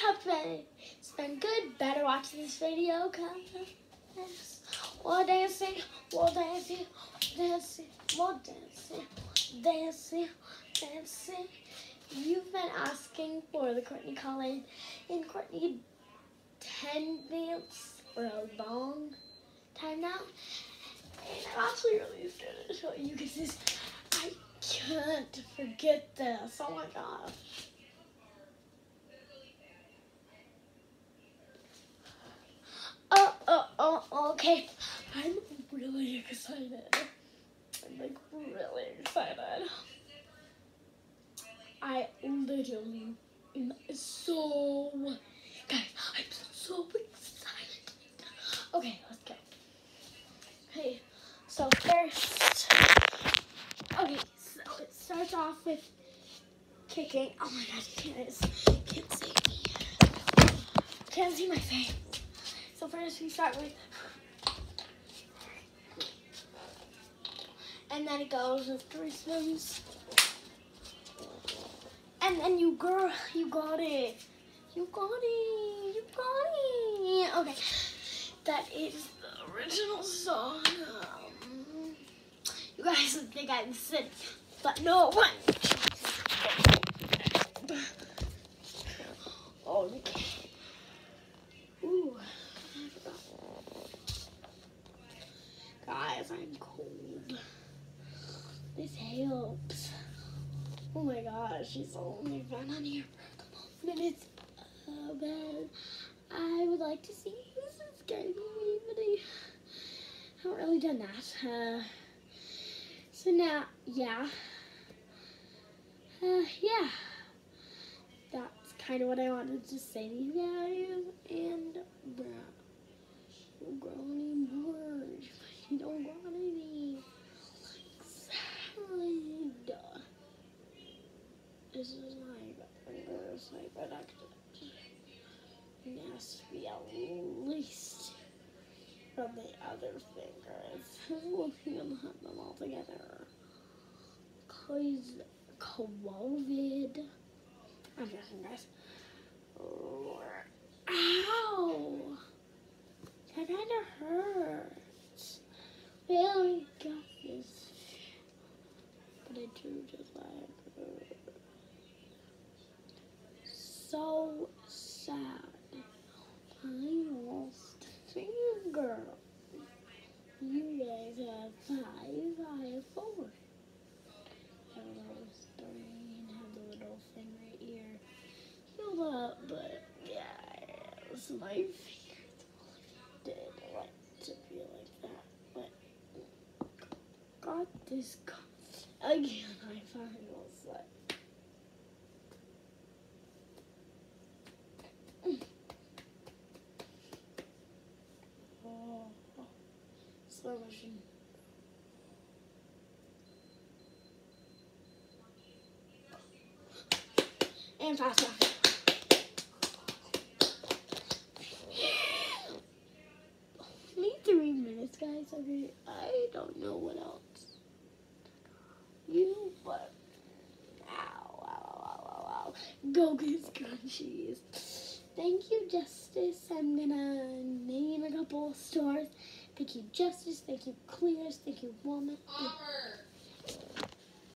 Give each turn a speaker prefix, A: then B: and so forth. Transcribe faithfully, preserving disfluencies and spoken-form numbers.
A: hope it's been good. Better watch this video, cause we're dancing, we're dancing, dancing, we're dancing, dancing, dancing. You've been asking for the Courtney Collins and Courtney ten dance for a long time now. And I'm actually really scared to show you because this, I can't forget this. Oh my gosh. Oh, oh, oh, okay. I'm really excited. I'm like really excited. I literally am so, guys, I'm so excited. Okay, let's go. Okay, so first, okay, so it starts off with kicking. Oh my god, you guys can't see me. Can't see my face. So first we start with, and then it goes with three spins. And then you girl, you got it. You got it. You got it. Okay. That is the original song. Um, you guys would think I'm sick, but no one. Okay. Ooh. Guys, I'm cold. This helps. Oh my gosh, she's only been on here for a couple minutes. Uh, but I would like to see who's subscribing me, but I haven't really done that. Uh, so now, yeah. Uh, yeah. That's kind of what I wanted to say to you guys. And, bruh, don't grow any more. You don't grow any. Salad. This is my fingers, my production. It has to be at least from the other fingers. Looking at them all together. Cause COVID. I'm joking, guys. Ow! That kind of hurts. Really got this. But I do just like it. So sad. I lost a finger. You guys have five, I have four. I have a little three and have the little thing right here. Healed up, but yeah, it's my fingers did like to be like that. But got this again. I finally was like. Slow motion. And fast motion. Only three minutes, guys. Okay, I don't know what else. You, but ow, ow, ow, ow, ow. Go get scrunchies. Thank you, Justice. I'm gonna name a couple of stores. Thank you, Justice. Thank you, Clears. Thank you, Walmart.